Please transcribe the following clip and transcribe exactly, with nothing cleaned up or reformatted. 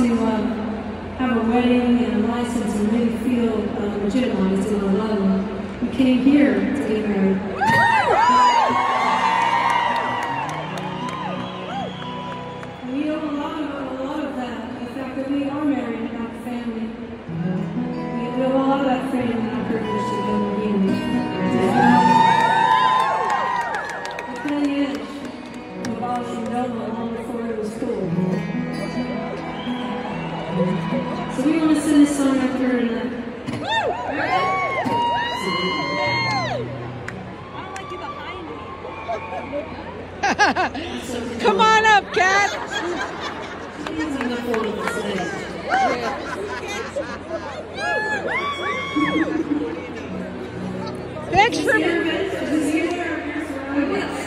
to uh, have a wedding and a license and really feel uh, legitimized in our love. We came here to get married. And we owe a lot of, a lot of that, the fact that we are married and have a family. We owe a lot of that freedom and our privilege to go and healing. The cutting edge of abolishing DOMA long before it was cool. So we want to sing this song after her tonight. Come on up, Kat. Thanks for...